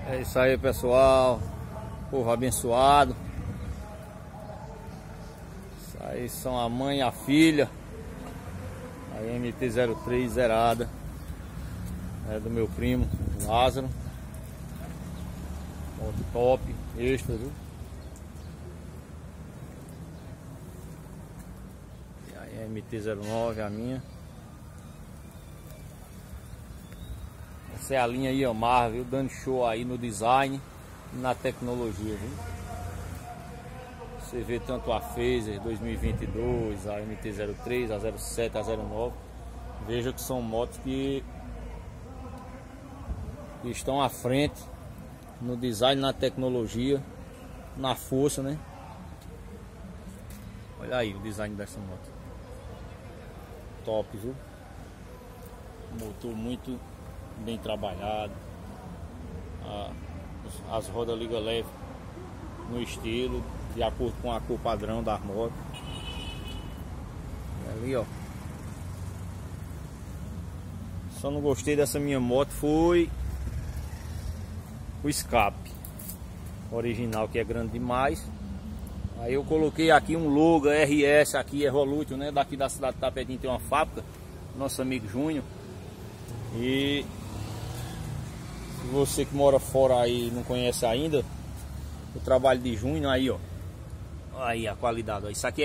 É isso aí, pessoal. Povo abençoado. Isso aí são a mãe e a filha. A MT-03 zerada. É do meu primo Lázaro. Moto top, extra, viu? E aí a MT-09, a minha. Essa é a linha Yamaha, viu? Dando show aí no design e na tecnologia, viu? Você vê tanto a Phaser 2022, a MT-03, a 07, a 09. Veja que são motos que estão à frente no design, na tecnologia, na força, né? Olha aí o design dessa moto. Top, viu? Motor muito bem trabalhado. As rodas liga leve no estilo, de acordo com a cor padrão da moto. Ali, ó. Só não gostei dessa minha moto foi o escape original, que é grande demais. Aí eu coloquei aqui um logo RS aqui, Evolution, né? Daqui da cidade de Tapetinho tem uma fábrica, nosso amigo Júnior. E se você que mora fora aí não conhece ainda o trabalho de Júnior, aí ó, aí a qualidade, ó. Isso aqui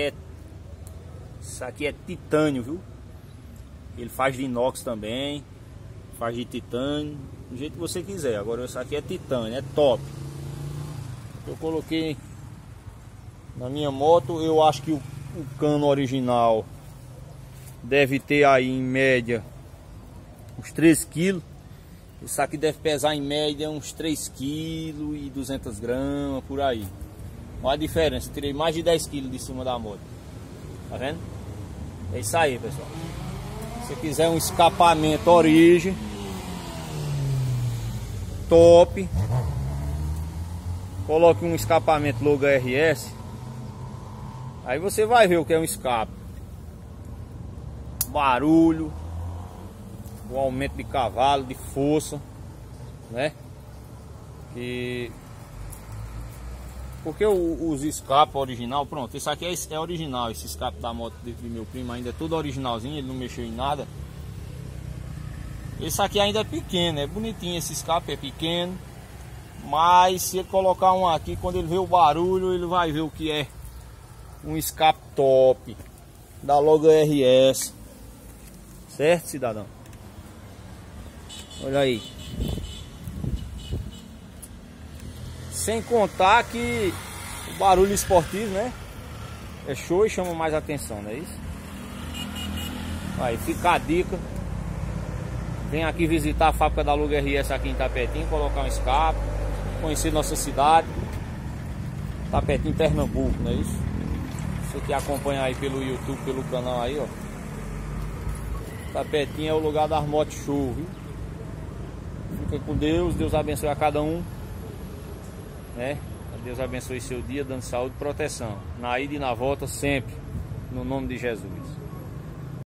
é titânio, viu? Ele faz de inox também, faz de titânio, do jeito que você quiser. Agora isso aqui é titânio, é top. Eu coloquei na minha moto. Eu acho que o cano original deve ter aí em média uns 3 kg. Isso aqui deve pesar em média uns 3 kg e 200 gramas, por aí. Olha a diferença, tirei mais de 10 kg de cima da moto. Tá vendo? É isso aí, pessoal. Se você quiser um escapamento origem top, coloque um escapamento logo RS. Aí você vai ver o que é um escape. Barulho, o aumento de cavalo, de força, né? Porque os escapes original, pronto, esse aqui é original. Esse escape da moto de meu primo ainda é tudo originalzinho, ele não mexeu em nada. Esse aqui ainda é pequeno, é bonitinho, esse escape é pequeno. Mas se ele colocar um aqui, quando ele vê o barulho, ele vai ver o que é um escape top da logo RS. Certo, cidadão? Olha aí. Sem contar que o barulho esportivo, né? É show e chama mais atenção, não é isso? Aí fica a dica. Vem aqui visitar a fábrica da Logo RS aqui em Tapetinho, colocar um escape, conhecer nossa cidade, Tapetinho, Pernambuco, não é isso? Você que acompanha aí pelo YouTube, pelo canal aí, ó. Tapetinho é o lugar das motos show, viu? Fica com Deus, Deus abençoe a cada um, né? Deus abençoe seu dia, dando saúde e proteção, na ida e na volta sempre, no nome de Jesus.